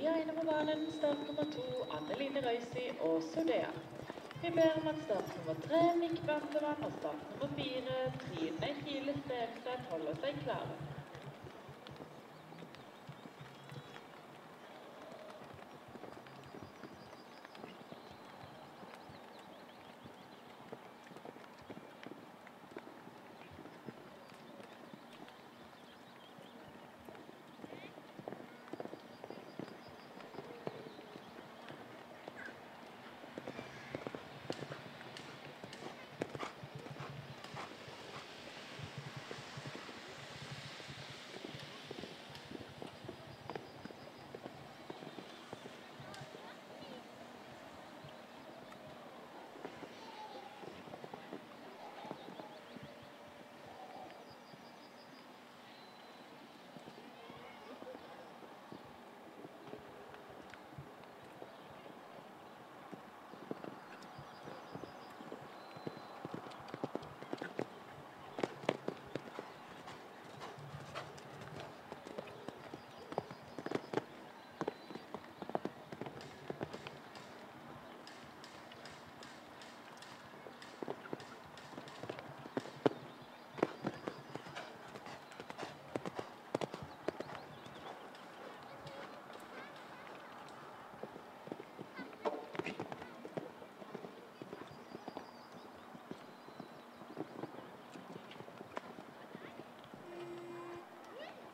Mia Einemobanen, start nummer 2, Anneline Røysi og Sodea. Vi ber om at start nummer 3, Nick Bandemann, og start nummer 4, Trine Kile Stenseth, holder seg klare.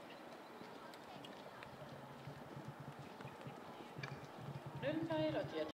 Null feil og